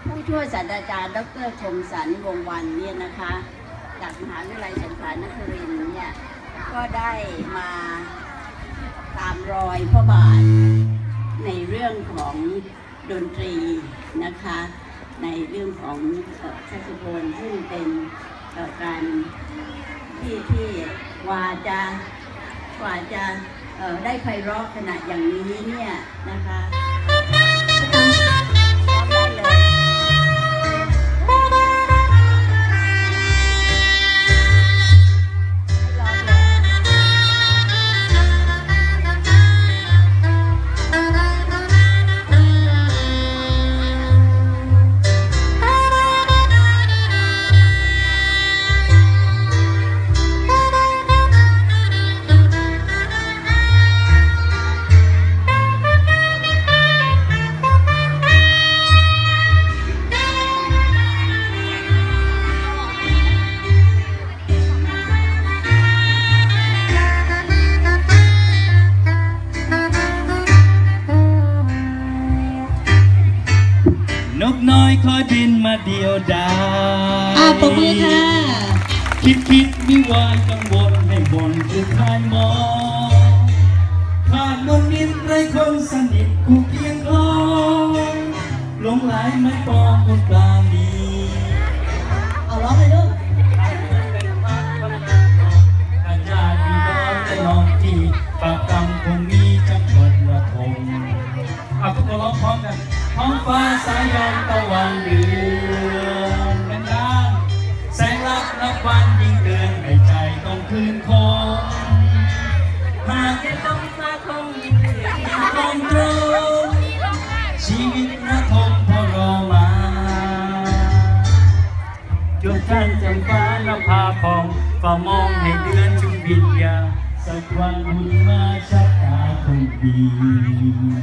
ผู้ช่วยศาสตราจารย์ดร.คมสันต์วงศ์วรรณเนี่ยนะคะจากมหาวิทยาลัยสงขลานครินทร์เนี่ยก็ได้มาตามรอยพระบาทในเรื่องของดนตรีนะคะในเรื่องของแซกโซโฟนซึ่งเป็นการที่กว่าจะได้ไพเราะขนาดอย่างนี้เนี่ยนะคะนกน้อยคอยบินมาเดียวดายปรบมือค่ะคิดมิวายกังวลให้บนคือทายมองขาดมนมิตรไรคนสนิทคู่เคียงคลองหลงไหลไม่ปองคนปลาณีเอาร้องเลยลูกอาจารย์มีน้องแต่น้องที่ปากกำคงมีจังหวัดระทงทุกคนร้องพร้อมกันท้องฟ้าสายยอมตะวันเดือนเป็นด้านแสงลับนับวันยิ่งเดือนในใจต้องคืนคงหากแค่ต้องฟ้าคงคงตรงชีวิตระทมพอรอมาจนท่านจำฟ้านภาพองฝ่ามองให้เดือนจุบินยาสักวันบุญมาชักตาคงดี